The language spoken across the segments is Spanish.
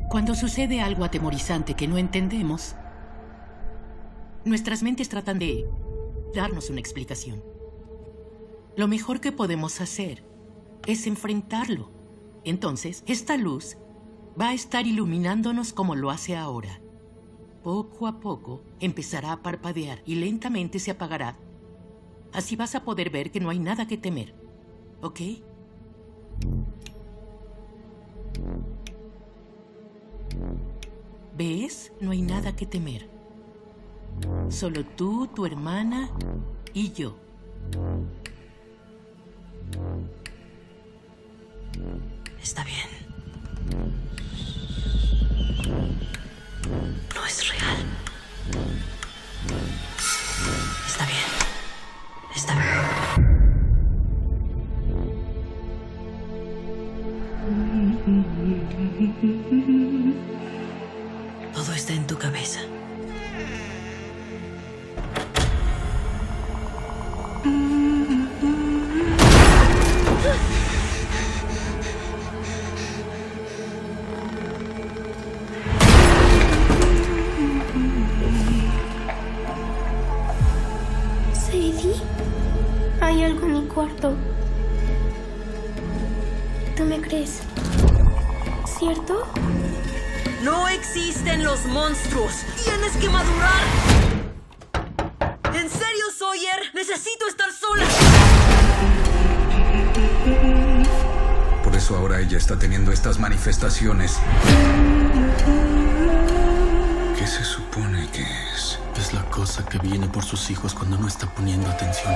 Cuando sucede algo atemorizante que no entendemos, nuestras mentes tratan de darnos una explicación. Lo mejor que podemos hacer es enfrentarlo. Entonces, esta luz va a estar iluminándonos como lo hace ahora. Poco a poco empezará a parpadear y lentamente se apagará. Así vas a poder ver que no hay nada que temer. ¿Ok? ¿Ves? No hay nada que temer. Solo tú, tu hermana y yo. Está bien. No es real. Está bien. Está bien. Todo está en tu cabeza. Sadie, hay algo en mi cuarto. ¿Tú me crees? ¿Cierto? No existen los monstruos. Tienes que madurar. ¿En serio, Sawyer? Necesito estar sola. Por eso ahora ella está teniendo estas manifestaciones. ¿Qué se supone que es? Es la cosa que viene por sus hijos cuando no está poniendo atención.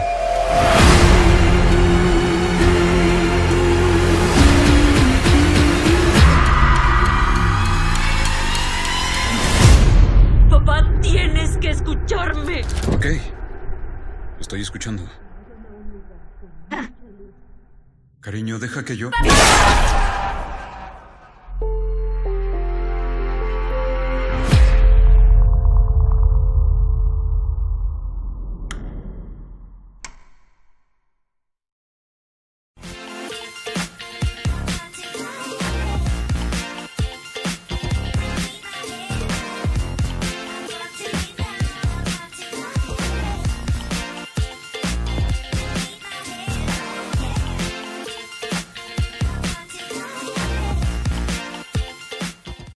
Papá, tienes que escucharme. Ok. Estoy escuchando. Cariño, deja que yo...